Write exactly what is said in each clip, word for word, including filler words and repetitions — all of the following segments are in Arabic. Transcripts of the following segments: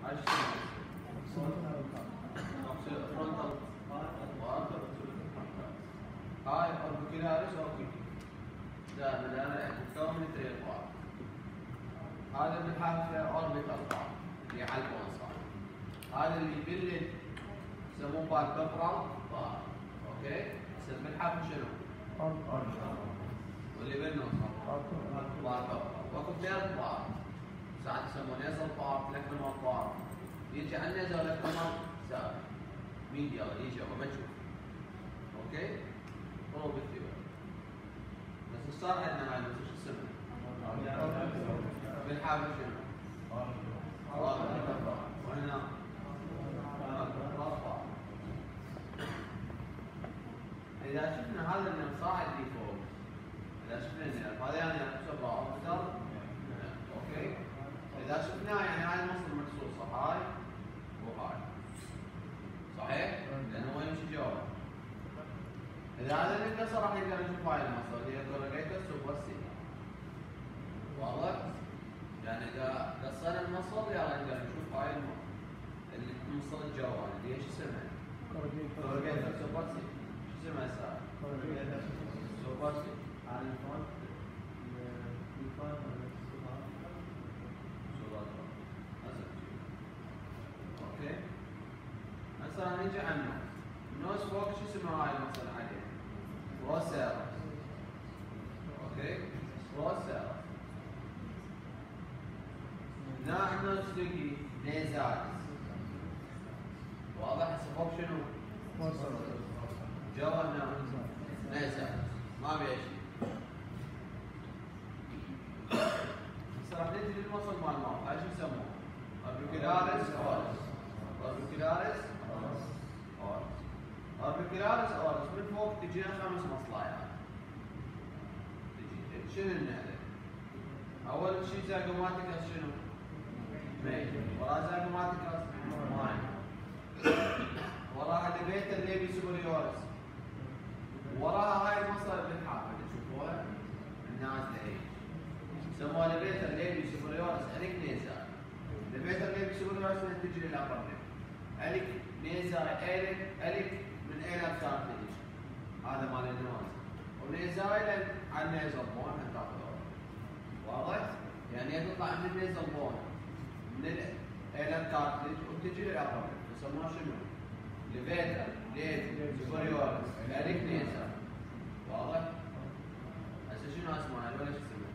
هاي شو اسمها؟ فرونتال بارت. هاي اوربيكولاريس اوكيتي. ده من انا مكون من ثلاث بارت. هذا بالحافه اوربيتال بارت اللي على البونصار. هذا اللي يبل يسموه بالببرال بارت. اوكي؟ هسه بالحافه شنو؟ واللي بالنص بالببرال. واكو ثلاث بارت. ساعات يسموه نيزل بارت، لاكريمال بارت. يجي على النيزل لاكريمال سابق. ميديا يجي وما تشوف. اوكي؟ هو بالثيور. بس صار عندنا هاي شو اسمها؟ بالحافه شنو؟ وهنا اذا شفنا هذا اللي صاعد لي فوق، اذا شفنا النيرف هذا يعني سوبرا اوربيتال. اوكي؟ اذا شفناه يعني هاي المصل مقصوصه هاي وهاي. صحيح؟ لانه هو يمشي جوا. اذا هذا اللي انكسر راح نقدر نشوف هاي المصل اللي هي كوريجيتس سوبرسيليا. واضح؟ يعني اذا قصينا المصل يلا نقدر نشوف هاي اللي المصل الجواني اللي هي شو اسمها؟ كوريجيتس سوبرسيليا. شو اسمها هسه؟ كوريجيتس سوبرسيليا. على الفرونت الفرونت اوكي؟ هسه راح نجي على النوز. النوز فوق شو اسمها هاي المصل عليه؟ بروسيرس. اوكي؟ بروسيرس. هنا عندنا تلاقي نيزالز. واضح؟ هسه فوق شنو؟ جوا النوز نيزالز. ما بيها شيء. هسه راح نجي للمصل مال الماوث. هاي شو يسموه؟ اوربيكولاريس اورس. اوربيكولاريس اورس. اوربيكولاريس اورس من فوق تجينا خمس مصلايات. تجي شنو هذا؟ اول شيء زاجوماتيكس شنو؟ ميل. وراها زاجوماتيكس ماين. وراها ليفيتر ليبي سوبريورس. وراها هاي المصل بالحافه اللي تشوفوها النازله هيك. يسموها ليفيتر ليبي سوبريورس اليك نيزال. ليفيتر ليبي سوبريورس من تجي للابر ليب. اليك نيزال اليك اليك من ايلاب كارتليج. هذا مال النوز. ونيزايل على النيزل بون تاخذوها. واضح؟ يعني تطلع من النيزل بون من الايلاب كارتليج وتجي للابر ليب. يسموها شنو؟ ليفيتر ليبي سوبريورس اليك نيزال. واضح؟ هسه شنو اسمها ولا شو اسمها؟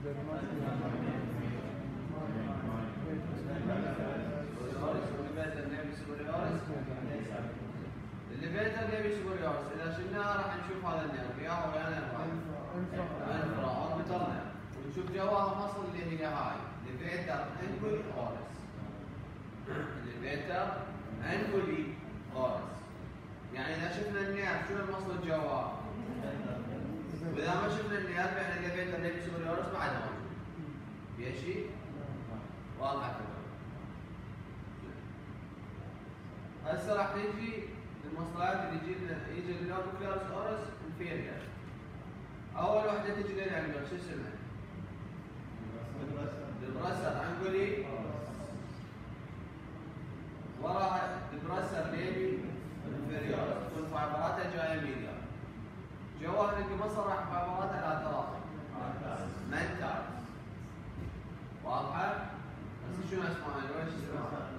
الليفيتر ليبي سوبريورس. اذا شلناها راح نشوف هذا النيرف ياهو ويا انفرا اوربيتال نيرف. ونشوف جواها مصل اللي هي هاي ليفيتر انجولي اورس. ليفيتر انجولي اورس. يعني اذا شفنا النيرف شنو المصل جواه؟ واذا ما شفنا النيرف يعني الليفيتر ليبي سوبريورس بعد موجود. فيها شيء؟ واضحه كذا. هسه راح نجي للمصطلحات اللي يجي لنا يجي للاوربيكولاريس اورس انفيريور. اول وحده تجي لنا عندنا شو اسمها؟ البراسر انجولي. وراها البراسر ليبي انفيريور. تكون فايبراتها جايه ميديا. جواها نلقى مصل راح فايبراتها لا تراصل. منتال. واضحه؟ هسه شنو اسمها؟ وين اسمها؟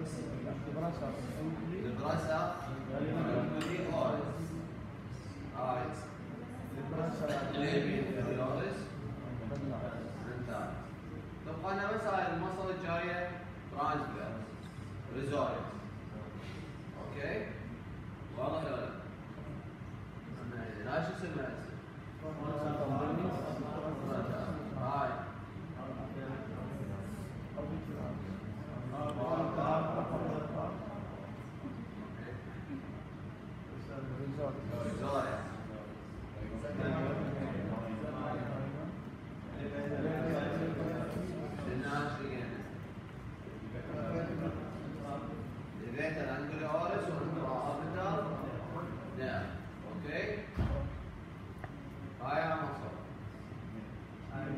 البراسر انجولي اورس. هاي ليبي انفيريورس منتال. تبقى لنا بس هاي المصل الجايه ترانسفيرس ريزوريس. اوكي؟ واضح ولا لا؟ لا شو اسمها هسه؟ هاي ليفيتر انجولي اورس اوربيتال نيرف. اوكي؟ هاي مصل.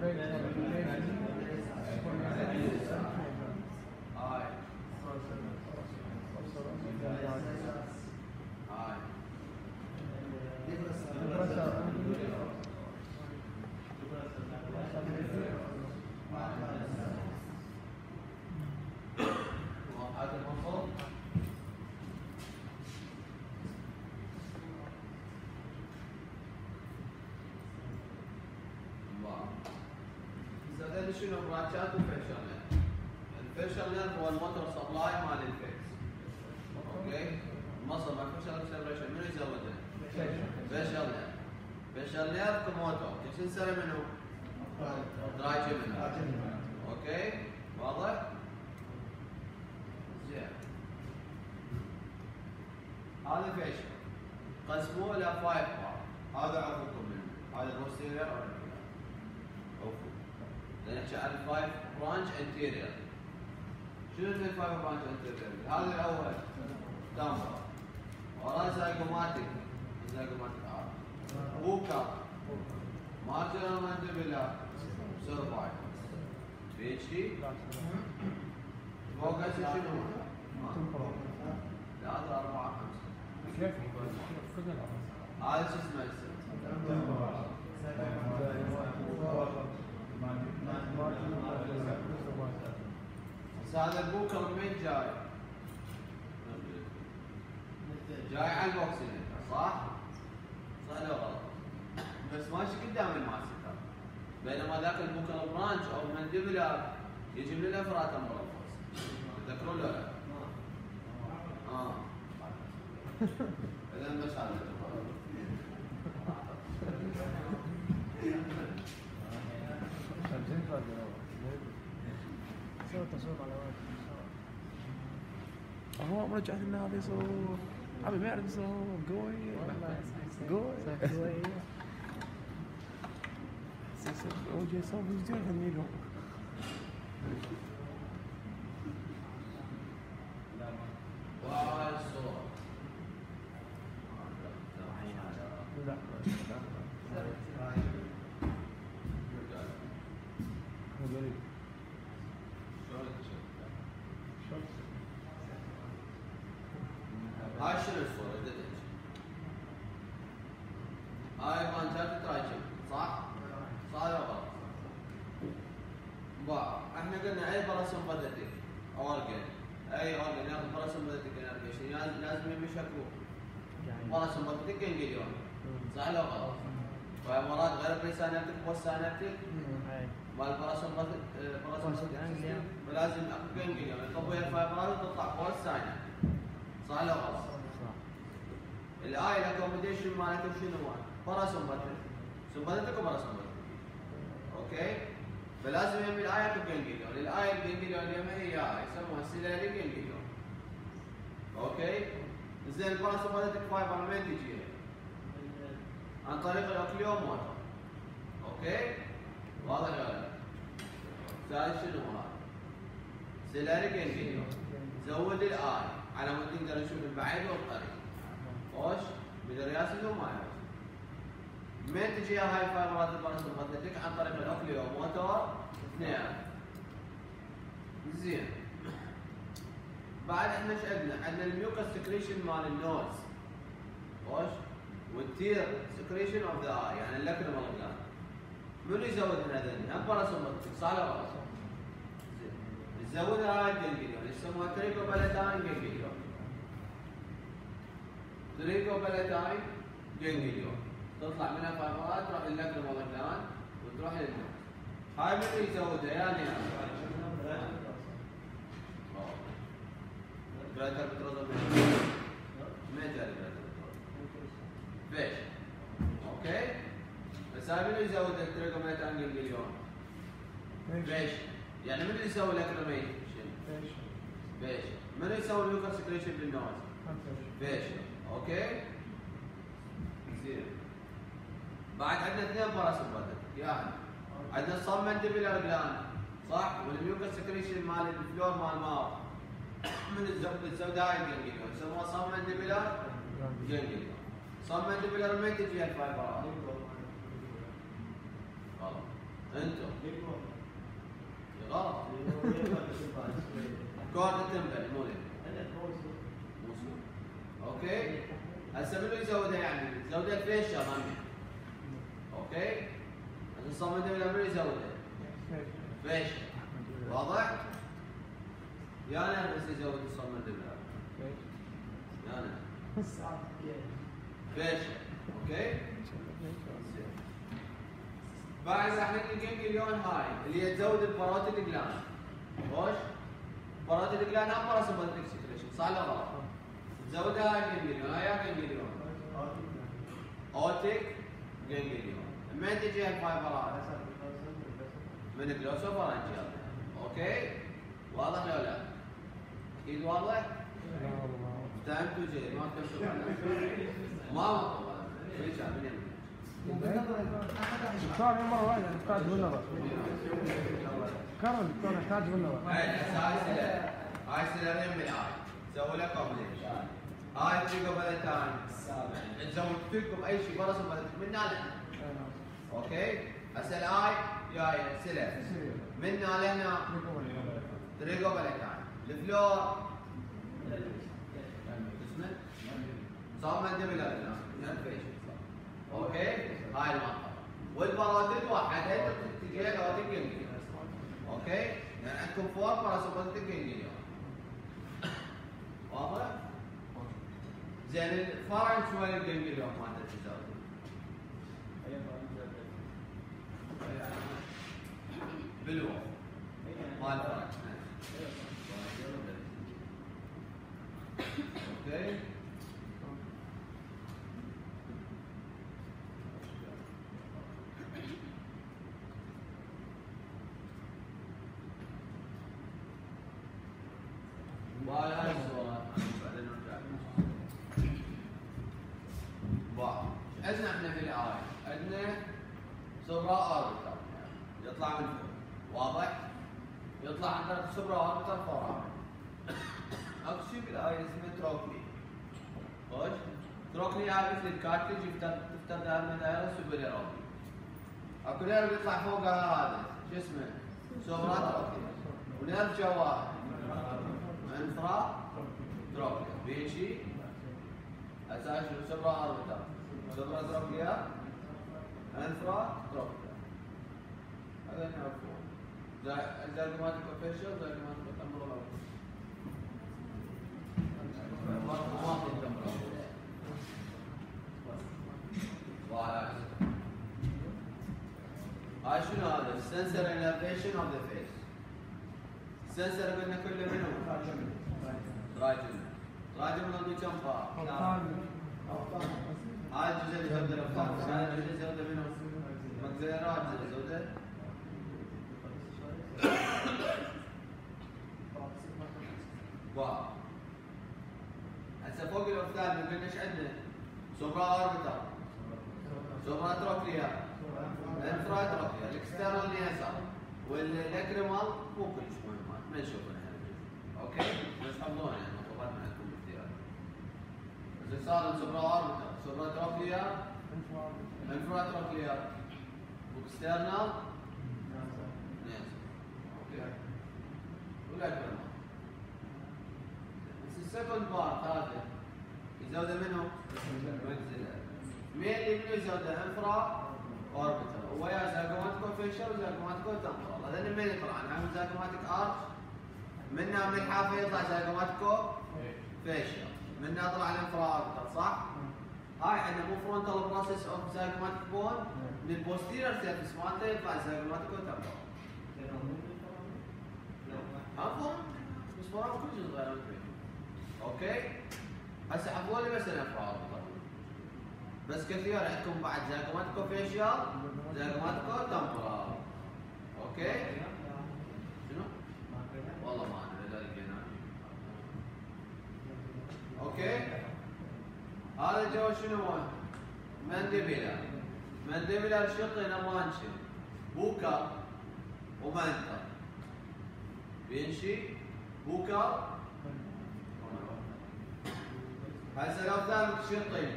شنو برانشات وفيشل نيرف. الفيشل نيرف هو الموتور سبلاي مال الفيكس. اوكي؟ المصل مال فيشل اكسلريشن منو يزودها؟ فيشل نيرف. فيشل نيرف كموتور، شو نسمي منو؟ تراجمنال. اوكي؟ واضح؟ زين. هذا فيشل. قسموه الى فايف بار. هذا عرفكم منه. هذا بوستيريور او عفوا. نحكي عن الفايف برانش انتيريور. شنو الفايف برانش انتيريور؟ هذا الاول تامبر. وراه زايجوماتيك. زايجوماتيك اه. بوكا. مارجنال مانديبيلا. سيرفايكل. بي اتش دي. فوق هسه شنو؟ ثلاثة أربعة خمسة. هذا شو اسمه هسه؟ بس هذا البوكر من وين جاي؟ جاي على البوكسينيتر صح؟ صح ولا غلط؟ بس ماشي قدام الماسكه. بينما ذاك البوكر برانش او مانديبولار يجي من الافرات امبرفوس. تذكرون ولا لا؟ اه اذا بس هذا هو رجعت لنا هذا يصور عمي ما يعرف يصور قوي قوي قوي هو جاي يصور فيديو يغنيلهم وهاي الصورة لا هاي شنو الصورة اللي تجي؟ هاي برانشات تراجم صح؟ صح ولا غلط؟ با احنا قلنا اي باراسمباتيك اورجن اي اورجن ياخذ باراسمباتيك انرجيشن لازم يمشي اكو باراسمباتيك جانجليون صح ولا غلط؟ فمرات غير بريسانابتيك بوستانابتيك مال باراسمباتيك باراسمباتيك فلازم اكو جانجليون يطبوا الفايبرات وتطلع بوستانابتيك صح ولا غلط؟ صح. الاي الاكوموديشن مالته شنو هو؟ باراسمباتيك. سمباتيك وباراسمباتيك. اوكي؟ فلازم يم الاي اكو جانجليون، الاي الجانجليون يم هي يسموها سيلاري جانجليون. اوكي؟ زين الباراسمباتيك فايبر من وين تجي؟ عن طريق الاوكليوموتور. اوكي؟ واضح ولا لا؟ ثالث شنو هذا؟ سيلاري جانجليون. زود الاي على مود نقدر نشوف البعيد والقريب. خوش بالرياس لو ما يعرف. من تجي هاي الفايبرات الباراسمباتيك عن طريق الاوكليوموتور اثنين. زين. بعد احنا ايش عندنا؟ عندنا الميوكس سكريشن مال النوز. خوش والتير سكريشن اوف ذا اي يعني اللاكريمال جلاند. منو يزود من هذول؟ هم باراسمباتيك صح ولا غلط؟ زين. تزود هاي الجانجليون يسموها تريكوبالاتاين جانجليون. تريكوبالاتاين جانجليون تطلع منها فايبرات تروح للاكريمال جلاند وتروح للنوز. هاي منو يزودها؟ يعني جراتر بتروزل ما جاري جراتر بتروزل فيش اوكي بس هاي منو يزود التريكوبالاتاين جانجليون؟ فيش يعني منو يسوي الاكريميشن؟ فيش فيش منو يسوي الميوكس سكريشن بالنوز؟ فيش اوكي زين. بعد عندنا اثنين باراسمباتيك يعني عندنا الصم مانديبيولار جلاند صح والميوكس سكريشن مال الفلور مال الماوث من الزوداي جانجليون يسموها صم مانديبيولار جانجليون. صم مانديبيولار ما تجي الفايبرات غلط انتم غلط كورد التمبل مو موصول اوكي هسه منو يزودها يعني؟ يزودها الفيشر هم اوكي هسه الصمد منو يزودها؟ فيشر واضح؟ يا انا بس يزود الصمد بلا يا انا فيشر اوكي بعد راح نجي الجنجليون هاي اللي هي تزود الباروتيد جلاند. خوش؟ باروتيد جلاند هم باراسمباثيك سكريشن، صح ولا غلط؟ تزودها هاي الجنجليون، هاي جنجليون. اوتيك جنجليون. من تجي الفايبرات؟ من الجلوسوفارنجيال. اوكي؟ واضح ولا لا؟ اكيد واضح؟ فهمتوا زين؟ ما فهمتوا؟ ما مطلوب ليش من يمين؟ دكتور مرة واحدة نحتاج بالنظر. كرر دكتور نحتاج بالنظر. هاي هاي سلة هاي سلة من الآي سووا لك كومبليت. هاي تجيكم بلتان تزود فيكم أي شيء برا سووا من لنا. أوكي؟ هسه الآي جاية سلة منا لهنا تريقوا بلتان. الفلور اسمه صار مندمج لنا اوكي هاي المنطقه والباراتيد واحد هي تجي لك باراتيد جنجليون. اوكي يعني عندكم فوق باراسمباثيك جنجليون. واضح؟ زين الفرنج شوي الجنجليون مالته تزود بالوقت مال الفرنج. اوكي وهاي هاي الصورة بعدين نرجع. واحد عندنا احنا في الاي عندنا سوبرا اوربيتال يطلع من فوق. واضح؟ يطلع عندنا سوبرا اوربيتال فورامين. اكو شيء بالاي اسمه تروكلي. خوش؟ تروكلي هاي مثل الكارتلج يفتر تفتر دائما دائره سوبريور اوبليك. اكو نيرف يطلع فوقها هذا شو اسمه؟ سوبرا تروكلي. ونيرف جواه انفرا تروكليا بيجي اساس سوبرا اوربيتال سوبرا تروكليا انفرا تروكليا. هذا نعرفه. زايجوماتيك فيشل زايجوماتيك تمبرال. هاي شنو هذا؟ السنسر انرفيشن اوف ذا فيس. السنسر قلنا كله منو؟ راجل راجل من عنده كم بار؟ هاي الجزء اللي زود الافكار، هذا الجزء اللي زود منو؟ مكزيرات زوده. واو هسه فوق الاوفتالميك قلنا ايش عندنا؟ سوبرا اوربيتال سوبرا تروكليا انفرا تروكليا الاكسترنال نيزال والاكريمال مو كلش مهمات ما نشوفها هنا. اوكي؟ بس حفظوها يعني مطلوبات من عندكم باختيار. اذا صار سوبرا اوربيتال سوبرا تروكليا انفرا تروكليا واكسترنال نيزال. اوكي؟ والاكريمال. السكند بارت هذا يزود منه ماكسيلاري. مين اللي منه يزود انفرا اوربيتال ويا زاجوماتيكو فيشر وزاجوماتيكو تمبرال. هذول من يطلع عنهم زاجوماتيك ارش منها من الحافه يطلع زاجوماتيكو فيشر منها طلع الانفرا اوربيتال. صح؟ هاي عندنا مو فرونتال بروسيس اوف زاجوماتيك بون من البوستيريور سيرفيس مالته يطلع زاجوماتيكو تمبرال. عفوا بس مرات كل شيء صغير. اوكي هسه حفظوا لي بس الانفرا بس كثير عندكم بعد زاجوماتيكو فيشيال زاجوماتيكو تمبرال. اوكي شنو؟ والله ما ادري ذلك هنا. اوكي هذا جو شنو هو؟ مانديبيلر. مانديبيلر شق هنا مانشي بوكا ومانتر بينشي بوكا. هسه لو ثابت شقين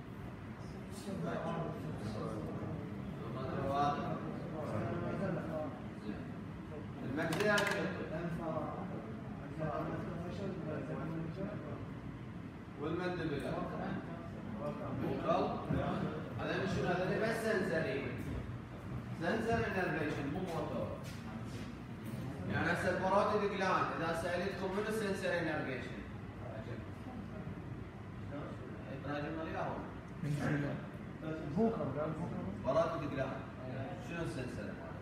المكسير والمندبلة وقل هذا شنو؟ هذا بس سنسري سنسر انرفيشن مو موتور. يعني هسه الباروتيد جلاند اذا سالتكم منو السنسر انرفيشن؟ راجعنا الياهم بوكر باروتيد جلاند شنو السنسر ماله؟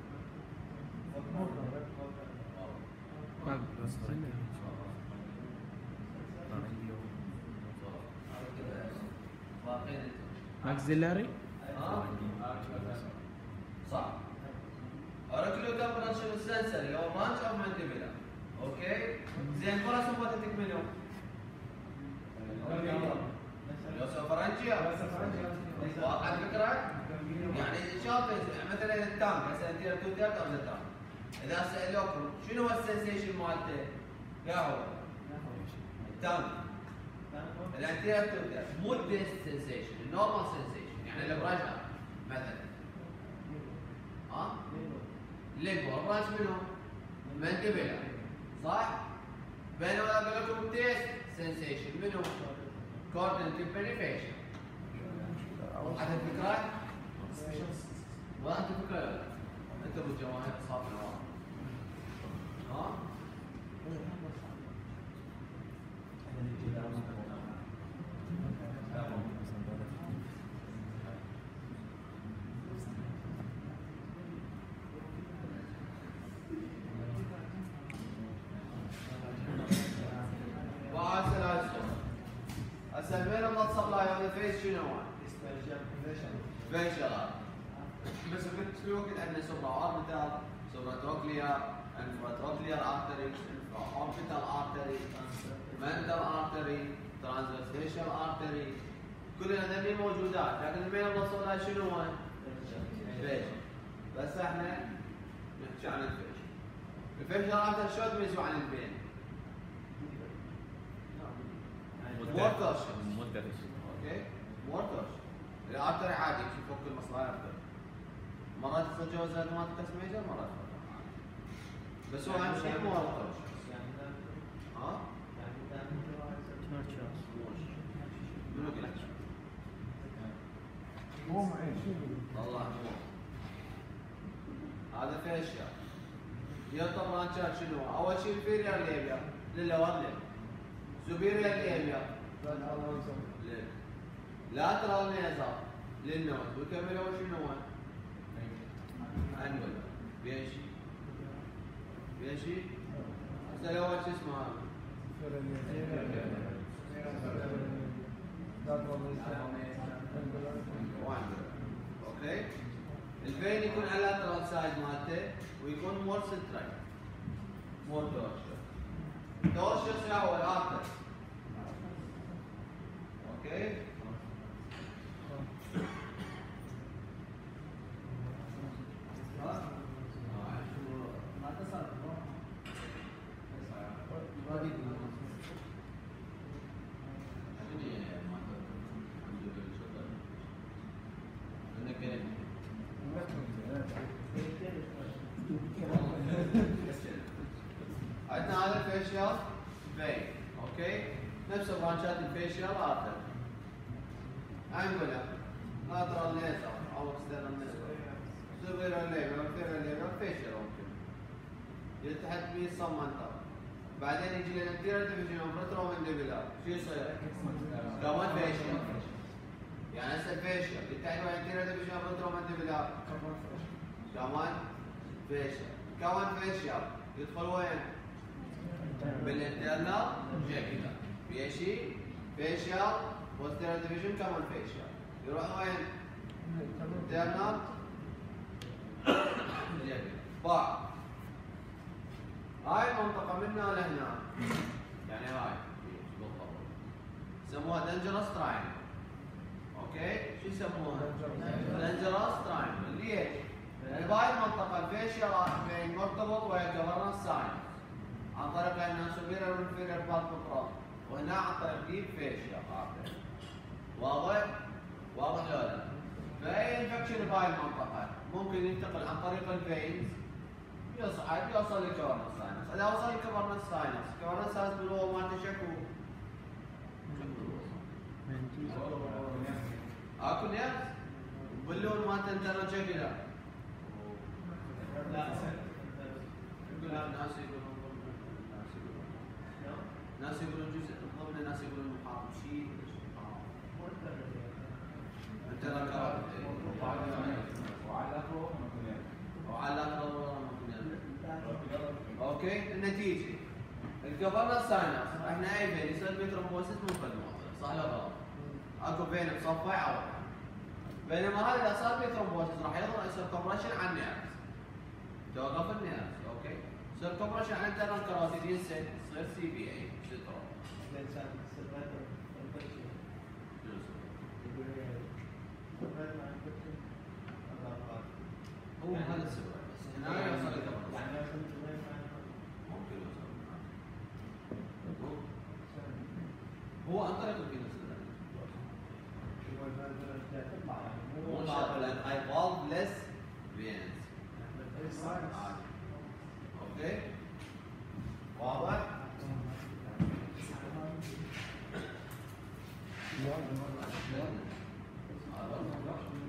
ماكسيلاري؟ ها؟ صح. اوركلو تمبرتشر شنو السنسر اللي هو رانش او مانديبيلا. اوكي؟ زين فرص مبتتك منو؟ يوسفرنجيا. واضح الفكره؟ يعني شلون مثلا التانك هسه انتيرير تو تيرد او التانك. اذا سالوكم شنو هو السنسيشن مالته؟ يا هو التانك. الانتيرير تو تيرد مو الديست سنسيشن، النورمال سنسيشن يعني البرجر مثلا. ها؟ لينجو البرانش منو؟ مانديبيلا. صح؟ بينما اقول لكم الديست سنسيشن منو؟ كوردن تمبريفيشن. وضحت الفكره؟ وضحت الفكره ولا لا؟ انتم بالجواهر صافي الورق. ها؟ وهسه هسه المين الله سبلاي هذا فيس شنو هو؟ فيشل بس قلت في وقت عندنا سوبرا اوربيتال، سوبرا تروكليار، انفرا تروكليار ارتري، انفرا اوربيتال ارتري، مانتال ارتري، ترانزفيرس فيشل ارتري، كل هذول موجودات، لكن المين الله سبلاي شنو هو؟ فيشل. بس احنا نحكي عن الفيشل. الفيشل ارتري شو تميزوا عن البين؟ مورترش. اوكي؟ مورترش. الارتري عادي يفك المصرايا ارتري. مرات يتجاوز ما تقسم ميجر مرات بس هو اهم شيء مورترش. ها؟ منو قال لك؟ هو معي الله هو هذا فيه اشياء. يطلع برانشات شنو؟ اول شيء الفيريال ليبيا للور ليب. سوبيريال ليبيا ليب. لاترال نيزر للنوز وكملوا شنو هو؟ انول بيشي بيشي هسه الاول شو اسمه هذا؟ اوكي؟ الفين يكون على اللاترال سايد مالته ويكون مور سنترايت مور دورشر. دورشر هو الارتر. اوكي؟ عندنا هذا الفيشيال فين. اوكي؟ نفس برانشات الفيشيال ارتر. انجولار لاترال نيزر او اكسترنال نيزر. سوبيريور ليبر انفيريور ليبر فيشيال ممكن. يلتحق به الصمنتر. بعدين يجي للانتيريور ديفيجن اوف ريترومانديبولار. شو يصير؟ كمان فيشيال. يعني هسه الفيشيال يلتحق بالانتيريور ديفيجن اوف ريترومانديبولار. كمان فيشيال. كمان فيشيال يدخل وين؟ بالانترنال جاكيلا. بيشي فيشيال بوستيريور ديفيجن كمان فيشيال. يروح وين؟ انترنال جاكيلا. باع. هاي المنطقة من هنا لهنا. يعني هاي بالضبط. يسموها دنجرس تراين. اوكي؟ شو يسموها؟ دنجرس تراين. ليش؟ لأن بهاي المنطقة الفيشيال بين مرتبط ويا جفرنس ساين. عن طريق انها سوبيريور وانفيريور بالبيبرال. وهنا عن طريق ديب فيشيال. واضح؟ واضح ولا لا؟ فأي انفكشن بهاي المنطقة ممكن ينتقل عن طريق الفينز يصعد يوصل لكورنس ساينس. اذا وصل لكورنس ساينس، كورنس ساينس بالهو مالته شكو اكو نيرز باللون مالته انترنال جاكيلا. لا ناس يقولون ناس يقولون جزء ضمن، ناس يقولون محاط شيء انترنال كارد. معلق ضرورة ممكن. اوكي النتيجة الجفرنس ساينس احنا اي فين يصير بيه ثرومبوسيس من فد موصل صح ولا غلط؟ اكو فين مصفع او بينما هذا اذا صار بيه ثرومبوسيس راح يظهر يصير كومبريشن على النيرفز. توقف النيرفز اوكي يصير كومبريشن على الانترنال كاروتيد يصير سي بي اي شطر. هو هذا السبب بس هنا يوصل الكبر ممكن يوصل هو عن طريق الفينوس مو شرط لان هاي فالفلس فينز اوكي واضح؟ هذا